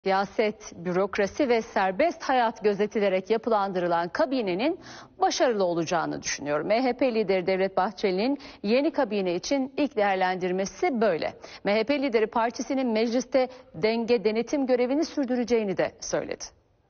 Siyaset, bürokrasi ve serbest hayat gözetilerek yapılandırılan kabinenin başarılı olacağını düşünüyorum. MHP lideri Devlet Bahçeli'nin yeni kabine için ilk değerlendirmesi böyle. MHP lideri partisinin mecliste denge denetim görevini sürdüreceğini de söyledi.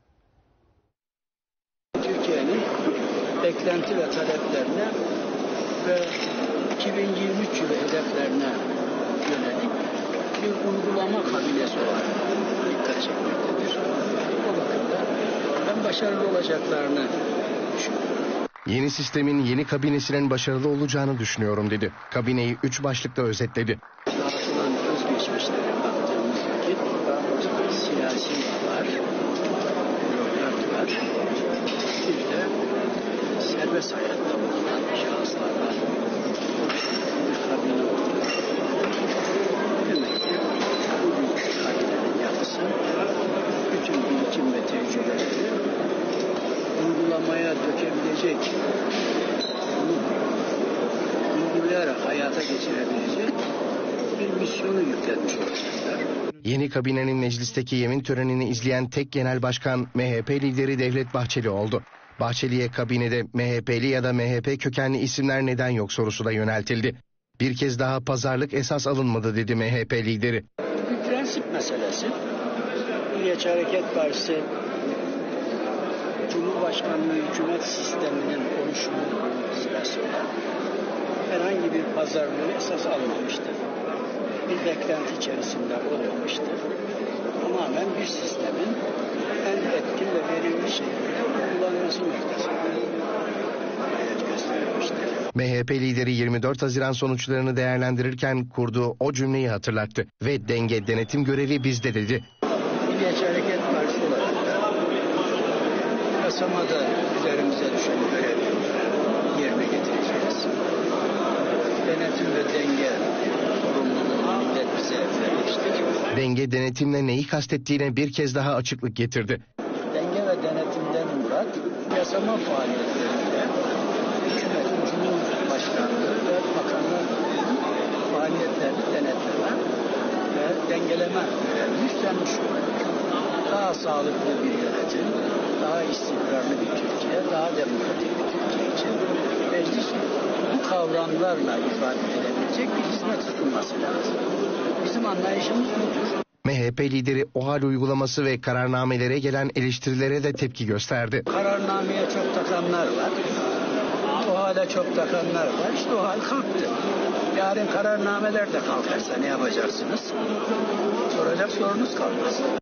Türkiye'nin beklenti ve taleplerine ve 2023 yılı hedeflerine yönelik bir uygulama kabinesi olarak dikkat çekmektedir. O bakımda ben başarılı olacaklarını düşünüyorum. Yeni sistemin yeni kabinesinin başarılı olacağını düşünüyorum dedi. Kabineyi 3 başlıkta özetledi. Dağıtılan özgeçmişlere baktığımız vakit siyasi var, bürokrat var, bir de serbest hayatta bulunan şahıslar var. Bir kabine oldu. Demek ki bugünkü kabinenin yapısı bütün birikim ve tecrübeleri uygulamaya dökebilecek, uygulayarak hayata geçirebilecek bir misyonu yüklenmiş olacaklar. Yeni kabinenin meclisteki yemin törenini izleyen tek genel başkan MHP lideri Devlet Bahçeli oldu. Bahçeli'ye kabinede MHP'li ya da MHP kökenli isimler neden yok sorusu da yöneltildi. Bir kez daha pazarlık esas alınmadı dedi MHP lideri. Bir prensip meselesi. Milliyetçi Hareket Partisi Cumhurbaşkanlığı hükümet sisteminin oluşumu sırasında herhangi bir pazarlığı esas almamıştır. Bir beklenti içerisinde olmamıştır. Tamamen bir sistemin en etkin ve verimli şekilde uygulanması noktasında gayret gösterilmiştir. MHP lideri 24 Haziran sonuçlarını değerlendirirken kurduğu o cümleyi hatırlattı ve denge denetim görevi bizde dedi. Milliyetçi Hareket Partisi olarak da yasamada üzerimize düşen görevi yerine getireceğiz. Denetim ve denge sorumluluğunu millet bize vermiştir. Denge denetimle neyi kastettiğine bir kez daha açıklık getirdi. Denge ve denetimden murat yasama faaliyetlerinde hükümetin Cumhurbaşkanlığı ve bakanlığı faaliyetlerini denetleme ve dengeleme görevini üstlenmiş olacak. Daha sağlıklı bir yönetim, daha istikrarlı bir Türkiye, daha demokratik bir Türkiye için meclis bu kavramlarla ifade edilebilecek bir hizmet sunması lazım. Bizim anlayışımız budur. MHP lideri OHAL uygulaması ve kararnamelere gelen eleştirilere de tepki gösterdi. Kararnameye çok takanlar var. OHAL'e çok takanlar var. İşte OHAL kalktı. Yarın kararnameler de kalkarsa ne yapacaksınız? Soracak sorunuz kalmaz.